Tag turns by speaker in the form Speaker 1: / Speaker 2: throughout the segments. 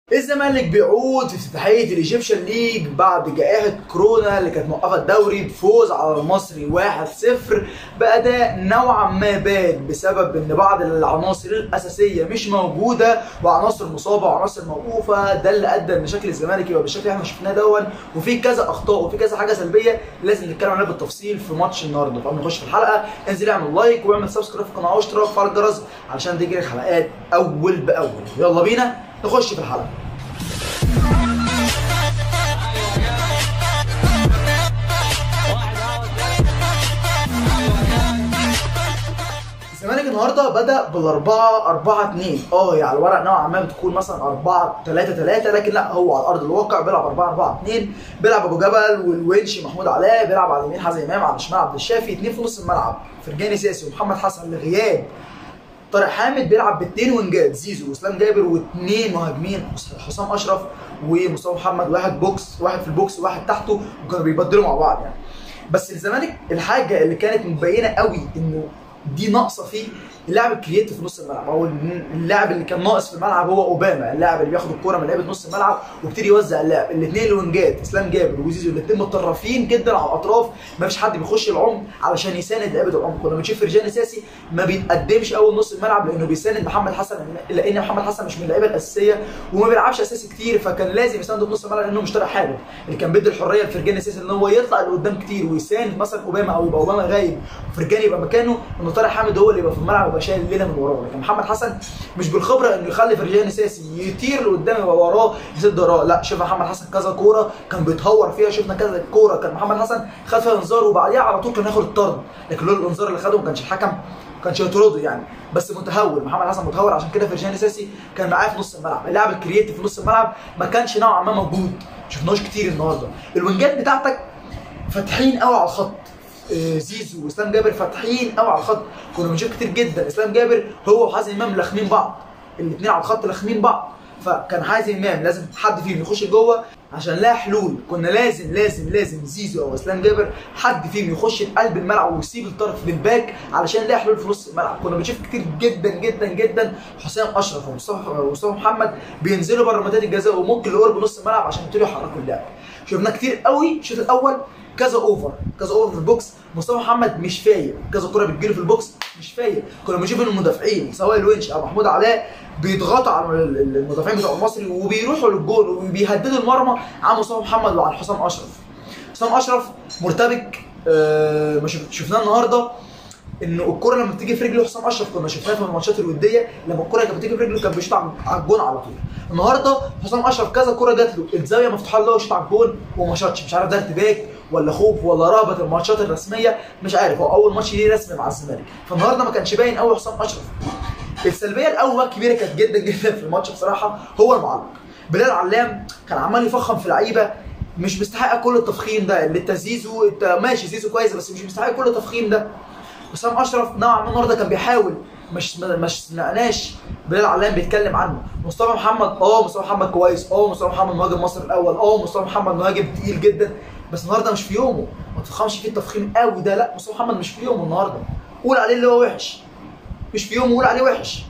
Speaker 1: الزمالك بيعود في افتتاحيه الايجيبشن ليج بعد جائحه كورونا اللي كانت موقفه الدوري بفوز على المصري 1-0 باداء نوعا ما باد بسبب ان بعض العناصر الاساسيه مش موجوده وعناصر مصابه وعناصر موقوفه. ده اللي ادى ان شكل الزمالك يبقى بالشكل اللي احنا شفناه دون، وفي كذا اخطاء وفي كذا حاجه سلبيه لازم نتكلم عنها بالتفصيل في ماتش النهارده. فقبل ما نخش في الحلقه انزل اعمل لايك واعمل سبسكرايب في القناه واشتراك وفعل الجرس علشان تجيلك حلقات اول باول. يلا بينا نخش في الحلقه. الزمالك النهارده بدا بال4-4-2. هي على الورق نوعا ما بتكون مثلا 4-3-3، لكن لا، هو على ارض الواقع بيلعب 4-4-2. بيلعب ابو جبل والونش محمود علاء، بيلعب على اليمين حازم امام، على الشمال عبد الشافي، اثنين في نص الملعب فرجاني ساسي ومحمد حسن لغياب طارق حامد. بيلعب باثنين وينجات زيزو واسلام جابر، واثنين مهاجمين حسام اشرف ومصطفى محمد، واحد في البوكس وواحد تحته، وكانوا بيبدلوا مع بعض يعني. بس الزمالك الحاجه اللي كانت مبينه قوي انه دي ناقصه فيه اللاعب الكرييتيف في نص الملعب، او اللاعب اللي كان ناقص في الملعب هو اوباما، اللاعب اللي بياخد الكوره من لعيبه نص الملعب ويبتدي يوزع اللعب. الاثنين الوينجات اسلام جابر وزيزو الاثنين متطرفين جدا على الاطراف، ما فيش حد بيخش العمق علشان يساند لعيبه العمق. كنا بنشوف فرجاني ساسي ما بيتقدمش اول نص الملعب لانه بيساند محمد حسن، لان محمد حسن مش من اللعيبه الاساسيه وما بيلعبش اساسي كتير، فكان لازم يساند في نص الملعب لانه مش طارق حامد اللي كان بيدي الحريه لفرجاني ساسي ان هو يطلع لقدام كتير ويساند مثلا اوباما، او يبقى اوباما غايب وفرجاني يبقى مكانه، ان طارق حامد هو اللي يبقى في الملعب ويبقى شايل الليله من وراه. لكن محمد حسن مش بالخبره انه يخلي فرجاني ساسي يطير لقدام يبقى وراه يسد وراه، لا. شفنا محمد حسن كذا كوره كان بيتهور فيها، شفنا كذا كوره كان محمد حسن خد فيها انذار وبعديها على طول كان ياخد الطرد، لكن لولا الانذار اللي خده ما كانش الحكم يطرده يعني. بس متهور محمد حسن متهور، عشان كده فرجاني ساسي كان معاه في نص الملعب. اللاعب الكرييتيف في نص الملعب ما كانش نوعا ما موجود، شفناهوش كتير النهارده. الوينجات بتاعتك فاتحين قوي على الخط، زيزو واسلام جابر فاتحين قوي على الخط. كنا بنشوف كتير جدا اسلام جابر هو وحازم امام لاخمين بعض، الاثنين على الخط لاخمين بعض، فكان حازم امام لازم حد فيهم يخش لجوه عشان لها حلول. كنا لازم زيزو او اسلام جابر حد فيهم يخش لقلب الملعب ويسيب الطرف للباك علشان لها حلول في نص الملعب. كنا بنشوف كتير جدا حسام اشرف ومصطفى محمد بينزلوا بره منطقه الجزاء وممكن لقرب نص الملعب عشان يبتدوا يحركوا اللعب. شفنا كتير قوي الشوط الاول كذا اوفر في البوكس، مصطفى محمد مش فايق، كذا كوره بتجيله في البوكس مش فايق. كنا بنشوف ان المدافعين سواء الونش او محمود علاء بيضغطوا على المدافعين بتوع المصري وبيروحوا للجول وبيهددوا المرمى عن مصطفى محمد وعن حسام اشرف. حسام اشرف مرتبك، ما شفناه النهارده انه الكوره لما بتيجي في رجله حسام اشرف كنا شفناها في الماتشات الوديه، لما الكوره كانت بتيجي في رجله كان بيشوط على الجون على طول. النهارده حسام اشرف كذا كوره جات له الزاويه مفتوحه له وشوط على الجون وما شاطش، مش عارف ده ارتباك ولا خوف ولا رهبه الماتشات الرسميه، مش عارف. هو اول ماتش ليه رسمي مع الزمالك، فالنهارده ما كانش باين قوي حسام اشرف. السلبيه الاول كبيره كانت جدا في الماتش بصراحه هو المعلق بلال علام. كان عمال يفخم في لعيبه مش مستحقه كل التفخيم ده، اللي انت زيزو انت ماشي زيزو كويس بس مش مستحق كل التفخيم ده. حسام اشرف نوعا ما النهارده كان بيحاول، مش سمعناش بلال علام بيتكلم عنه. مصطفى محمد كويس، مصطفى محمد مهاجم مصر الاول، مصطفى محمد مهاجم تقيل جدا، بس النهارده مش في يومه، ما تفخمش فيه التفخيم قوي ده، لا. مصطفى محمد مش في يومه النهارده، قول عليه اللي هو وحش، مش في يومه قول عليه وحش.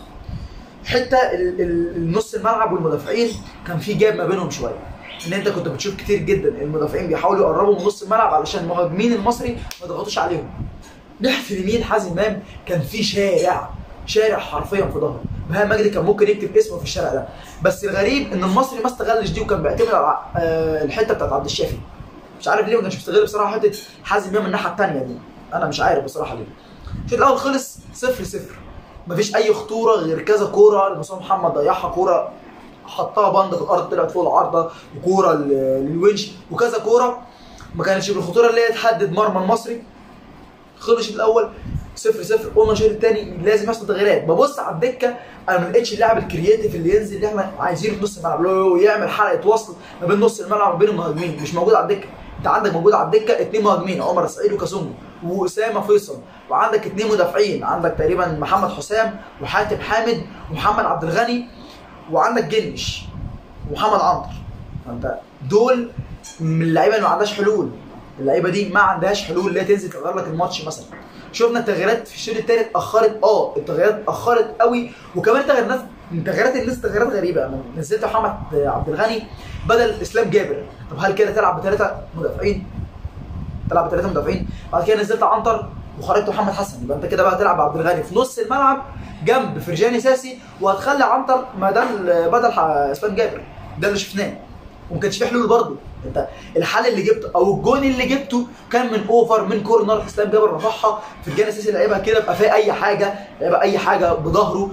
Speaker 1: حتى النص الملعب والمدافعين كان في جاب ما بينهم شويه، ان انت كنت بتشوف كتير جدا المدافعين بيحاولوا يقربوا من نص الملعب علشان المهاجمين المصري ما يضغطوش عليهم. ناحيه اليمين حازم امام كان في شارع حرفيا في ظهره، بهاء مجدي كان ممكن يكتب اسمه في الشارع ده، بس الغريب ان المصري ما استغلش دي وكان بيعتمد على الحته بتاعت عبد الشافي. مش عارف ليه ما كانش بيستغل بصراحه حته حازم امام الناحيه الثانيه دي، انا مش عارف بصراحه ليه. الشوط الاول خلص 0-0، مفيش اي خطوره غير كذا كوره لمصطفى محمد ضيعها، كوره حطها بند في الارض طلعت فوق العارضه، وكوره للونش، وكذا كوره ما كانتش بالخطوره اللي هي تحدد مرمى المصري. خلص الشوط الاول 0-0. قلنا الشوط الثاني لازم يحصل تغييرات. ببص على الدكه انا ما لقيتش اللاعب الكرييتيف اللي ينزل اللي احنا عايزينه في نص الملعب، اللي يعمل حلقه وصل ما بين نص الملعب وما بين المهاجمين، مش موجود على الدكه. انت عندك موجود على الدكه اثنين مهاجمين، عمر السعيد وكاسونجو واسامه فيصل، وعندك اثنين مدافعين، عندك تقريبا محمد حسام وحاتم حامد ومحمد عبد الغني، وعندك جنش ومحمد عنتر. فانت دول من اللعيبه اللي ما عندهاش حلول، اللعيبه دي ما عندهاش حلول اللي هي تنزل تغير لك الماتش مثلا. شفنا التغييرات في الشوط الثالث اتاخرت، التغييرات اتاخرت قوي، وكمان من تغييرات الناس تغييرات غريبه. انا نزلت محمد عبد الغني بدل اسلام جابر. طب هل كده تلعب بثلاثه مدافعين؟ تلعب بثلاثه مدافعين. بعد كده نزلت عنتر وخرجت محمد حسن، يبقى انت كده بقى تلعب بعبد الغني في نص الملعب جنب فرجاني ساسي، وهتخلي عنتر بدل اسلام جابر. ده اللي شفناه. وما كانش في حلول برضه. انت الحل اللي جبته او الجون اللي جبته كان من اوفر، من كورنر، اسلام جابر رفعها، فرجاني ساسي لعبها كده بقى فيها اي حاجه، لعبها اي حاجه بظهره.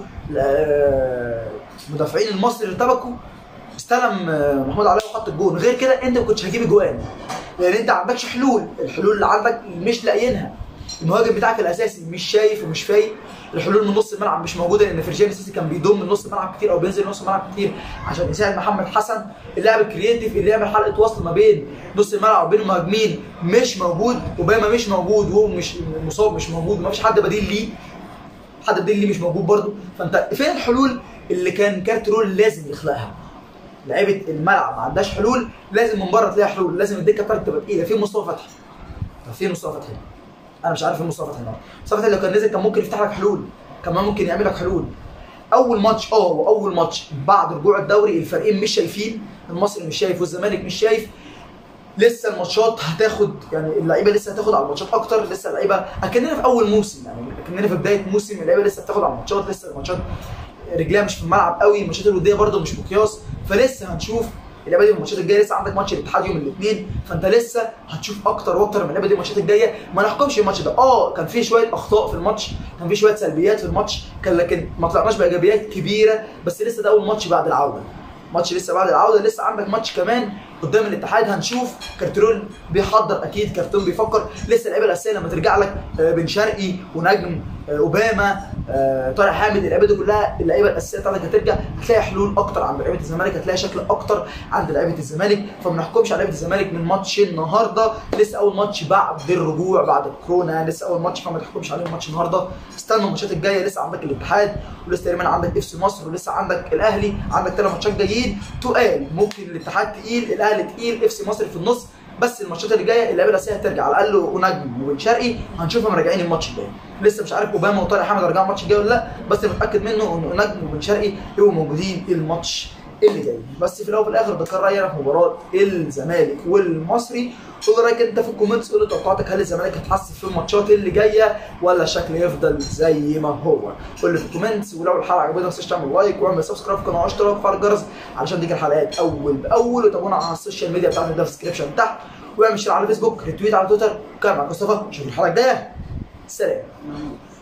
Speaker 1: مدافعين المصري ارتبكوا، استلم محمود علاء وحط الجون. غير كده انت ما كنتش هتجيب اجوان، لان انت ما عندكش حلول. الحلول اللي عندك مش لاقيينها. المهاجم بتاعك الاساسي مش شايف ومش فايق. الحلول من نص الملعب مش موجوده، لان فرجاني ساسي كان بيضم من نص الملعب كتير او بينزل نص الملعب كتير عشان يساعد محمد حسن. اللاعب الكرييتيف اللي يعمل حلقه وصل ما بين نص الملعب وبين المهاجمين مش موجود. اوباما مش موجود، وهو مش مصاب، مش موجود، وما فيش حد بديل ليه. حد بديل ليه مش موجود برده. فانت فين الحلول اللي كان كارترول لازم يخلقها؟ لعيبه الملعب ما عندهاش حلول، لازم من بره تلاقي حلول، لازم الدكه بتاعتك تبقى تقيله. فين مصطفى فتحي؟ فين مصطفى فتحي؟ انا مش عارف فين مصطفى فتحي النهارده. مصطفى فتحي لو كان نزل كان ممكن يفتح لك حلول، كمان ممكن يعمل لك حلول. اول ماتش واول ماتش بعد رجوع الدوري الفريقين مش شايفين، المصري مش شايف والزمالك مش شايف. لسه الماتشات هتاخد، يعني اللعيبه لسه هتاخد على الماتشات اكتر. لسه اللعيبه اكننا في اول موسم، يعني اكننا في بدايه موسم. اللعيبه لسه بتاخد على الماتشات، لسه الماتشات رجليها مش في الملعب قوي، الماتشات الوديه برده مش مقياس. فلسه هنشوف اللعيبه دي الماتشات الجايه. لسه عندك ماتش الاتحاد يوم الاثنين، فانت لسه هتشوف اكتر واكتر من اللعيبه دي الماتشات الجايه. ما نحكمش الماتش ده. كان فيه شويه اخطاء في الماتش، كان فيه شويه سلبيات في الماتش، لكن ما طلعناش بايجابيات كبيره. بس لسه ده اول ماتش بعد العوده. ماتش لسه بعد العوده، لسه عندك ماتش كمان قدام الاتحاد. هنشوف كارترون بيحضر، اكيد كارتون بيفكر. لسه اللعيبه الاساسيه لما ترجع لك بن شرقي ونجم، اوباما، طارق حامد، اللعيبه دي كلها اللعيبه الاساسيه بتاعتك هترجع. هتلاقي حلول اكتر عند لعيبه الزمالك، هتلاقي شكل اكتر عند لعيبه الزمالك. فما نحكمش على لعيبه الزمالك من ماتش النهارده. لسه اول ماتش بعد الرجوع بعد الكورونا، لسه اول ماتش، فما تحكمش عليه ماتش النهارده. استنى الماتشات الجايه. لسه عندك الاتحاد، ولسه تقريبا عندك اف سي مصر، ولسه عندك الاهلي. عندك 3 ماتشات جايين تقال. ممكن الاتحاد تقيل، الاهلي تقيل، اف سي مصر في النص. بس الماتشات اللي جايه اللعيبه الاساسيه هترجع على الاقل، ونجم وبن شرقي هنشوفهم راجعين الماتش الجاي. لسه مش عارف اوباما وطارق حامد هيرجعوا الماتش الجاي ولا لا، بس متاكد منه ان نجم وبن شرقي يبقوا موجودين الماتش اللي جاي. بس في الاول وفي الاخر ده كان رايي في مباراه الزمالك والمصري. قول رايك انت في الكومنتس، قول لي توقعاتك. هل الزمالك هتحسن في الماتشات اللي جايه ولا الشكل يفضل زي ما هو؟ قول لي في الكومنتس. ولو الحلقه عجبتك ما تنساش تعمل لايك واعمل سبسكرايب في القناه واشتراك وفعل الجرس علشان تيجي الحلقات اول باول. وتابعونا على السوشيال ميديا بتاعتنا ده في الديسكربشن تحت، واعمل شير على فيسبوك، ريتويت على تويتر. كان معاك مصطفى، اشوفك الحلقه الجايه. سلام.